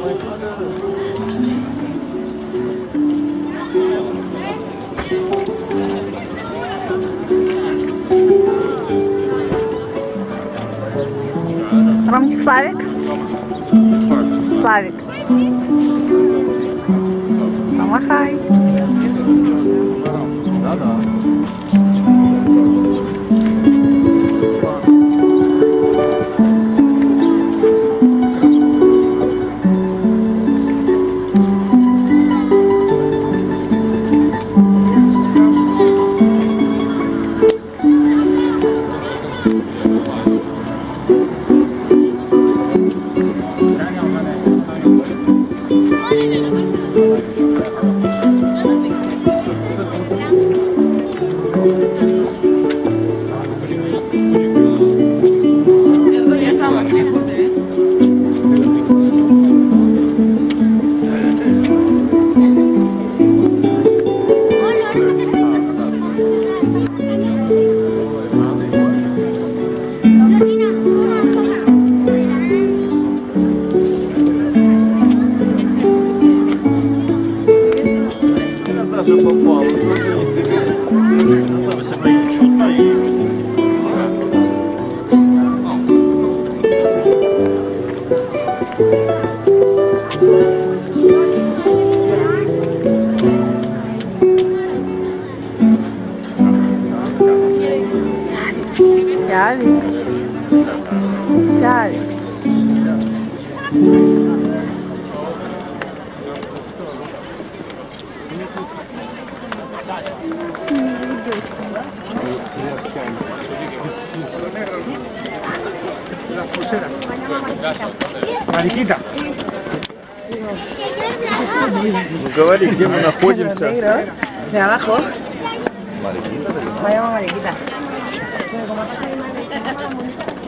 Ромчик, Славик? Славик. Помахай. Да-да. Даже попало. Все чутно и... Сявик. Сявик. Mariquita. Ну говори, где мы находимся? De abajo. Mariquita. Vayamos, Mariquita.